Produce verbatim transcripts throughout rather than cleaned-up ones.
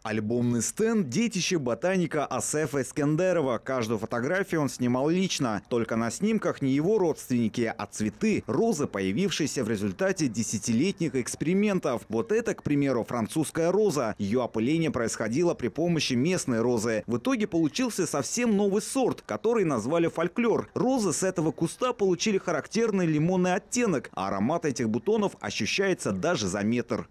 Альбомный стенд – детище ботаника Асефа Искендерова. Каждую фотографию он снимал лично. Только на снимках не его родственники, а цветы, розы, появившиеся в результате десятилетних экспериментов. Вот это, к примеру, французская роза. Ее опыление происходило при помощи местной розы. В итоге получился совсем новый сорт, который назвали фольклор. Розы с этого куста получили характерный лимонный оттенок, а аромат этих бутонов ощущается даже за метр.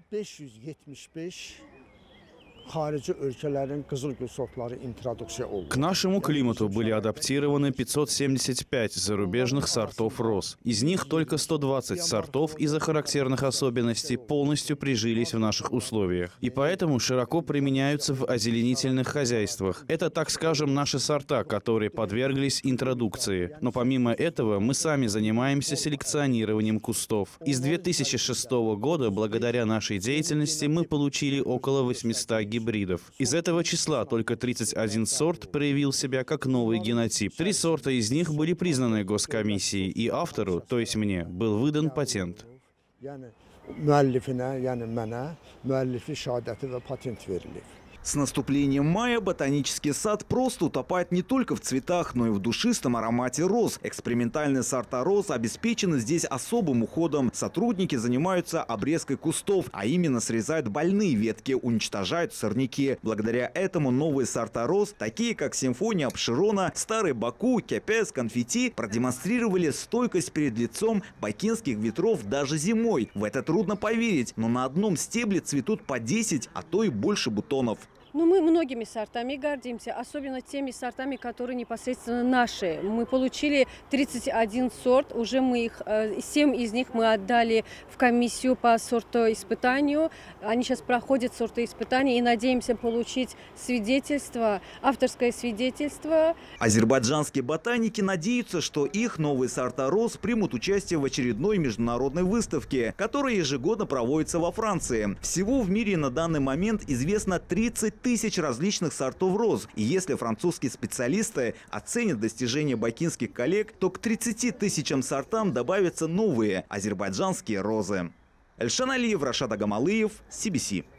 К нашему климату были адаптированы пятьсот семьдесят пять зарубежных сортов роз. Из них только сто двадцать сортов из-за характерных особенностей полностью прижились в наших условиях. И поэтому широко применяются в озеленительных хозяйствах. Это, так скажем, наши сорта, которые подверглись интродукции. Но помимо этого мы сами занимаемся селекционированием кустов. Из две тысячи шестого года, благодаря нашей деятельности, мы получили около восьмисот гибридов. гибридов. Из этого числа только тридцать один сорт проявил себя как новый генотип. Три сорта из них были признаны госкомиссией, и автору, то есть мне, был выдан патент. С наступлением мая ботанический сад просто утопает не только в цветах, но и в душистом аромате роз. Экспериментальные сорта роз обеспечены здесь особым уходом. Сотрудники занимаются обрезкой кустов, а именно срезают больные ветки, уничтожают сорняки. Благодаря этому новые сорта роз, такие как симфония Апшерона, старый Баку, кепес, конфетти, продемонстрировали стойкость перед лицом бакинских ветров даже зимой. В это трудно поверить, но на одном стебле цветут по десять, а то и больше бутонов. Ну, мы многими сортами гордимся, особенно теми сортами, которые непосредственно наши. Мы получили тридцать один сорт, уже мы их, семь из них мы отдали в комиссию по сортоиспытанию. Они сейчас проходят сортоиспытание и надеемся получить свидетельство, авторское свидетельство. Азербайджанские ботаники надеются, что их новые сорта роз примут участие в очередной международной выставке, которая ежегодно проводится во Франции. Всего в мире на данный момент известно тридцать тысяч различных сортов роз. И если французские специалисты оценят достижения бакинских коллег, то к тридцати тысячам сортам добавятся новые азербайджанские розы. Эльшан Алиев, Рашад Агамалыев, си би си.